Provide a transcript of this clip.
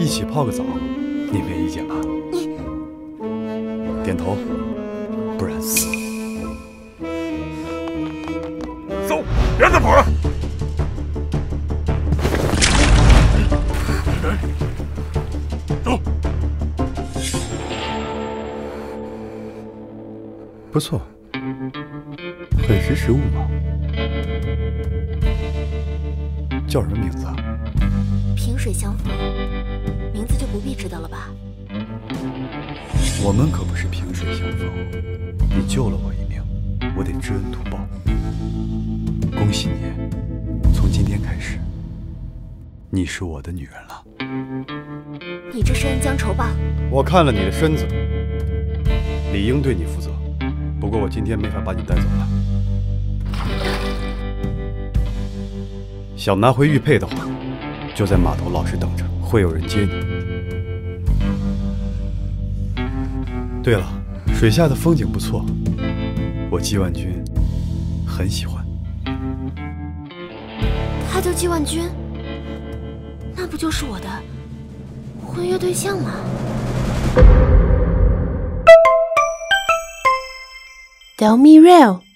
一起泡个澡，你没意见吧？ 你点头，不然死。 走，原子谱。走。 不错，很识时务嘛。叫什么名字啊？ 萍水相逢，名字就不必知道了吧？ 我们可不是萍水相逢，你救了我一命，我得知恩图报。恭喜你，从今天开始，你是我的女人了。 你这是恩将仇报。 我看了你的身子，理应对你负责。不过我今天没法把你带走了。想拿回玉佩的话，就在码头老实等着，会有人接你。对了，水下的风景不错，我季万军很喜欢。 他叫季万军，那不就是我的婚约对象吗？Tell me real。